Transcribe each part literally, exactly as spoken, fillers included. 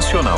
Internacional.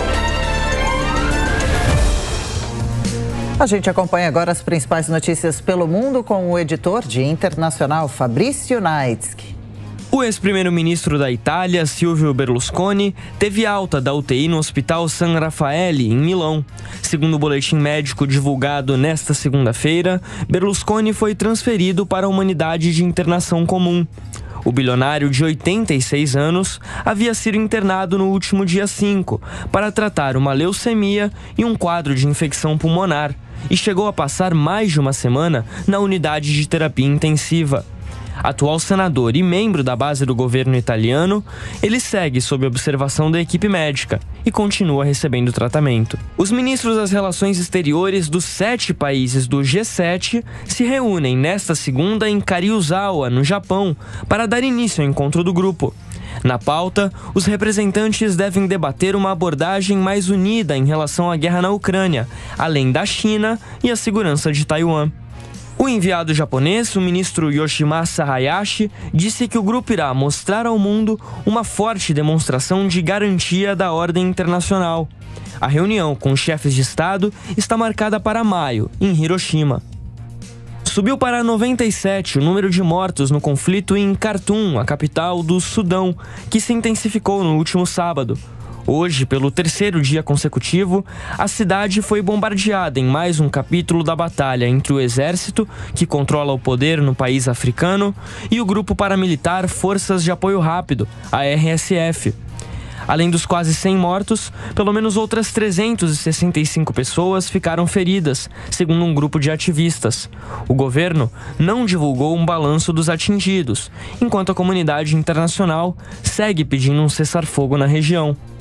A gente acompanha agora as principais notícias pelo mundo com o editor de Internacional, Fabrício Naitsky. O ex-primeiro-ministro da Itália, Silvio Berlusconi, teve alta da U T I no Hospital San Raffaele, em Milão. Segundo o boletim médico divulgado nesta segunda-feira, Berlusconi foi transferido para a unidade de internação comum. O bilionário de oitenta e seis anos havia sido internado no último dia cinco para tratar uma leucemia e um quadro de infecção pulmonar e chegou a passar mais de uma semana na unidade de terapia intensiva. Atual senador e membro da base do governo italiano, ele segue sob observação da equipe médica e continua recebendo tratamento. Os ministros das Relações Exteriores dos sete países do G sete se reúnem nesta segunda em Karyuzawa, no Japão, para dar início ao encontro do grupo. Na pauta, os representantes devem debater uma abordagem mais unida em relação à guerra na Ucrânia, além da China e a segurança de Taiwan. O enviado japonês, o ministro Yoshimasa Hayashi, disse que o grupo irá mostrar ao mundo uma forte demonstração de garantia da ordem internacional. A reunião com os chefes de Estado está marcada para maio, em Hiroshima. Subiu para noventa e sete o número de mortos no conflito em Khartoum, a capital do Sudão, que se intensificou no último sábado. Hoje, pelo terceiro dia consecutivo, a cidade foi bombardeada em mais um capítulo da batalha entre o exército, que controla o poder no país africano, e o grupo paramilitar Forças de Apoio Rápido, a R S F. Além dos quase cem mortos, pelo menos outras trezentas e sessenta e cinco pessoas ficaram feridas, segundo um grupo de ativistas. O governo não divulgou um balanço dos atingidos, enquanto a comunidade internacional segue pedindo um cessar-fogo na região.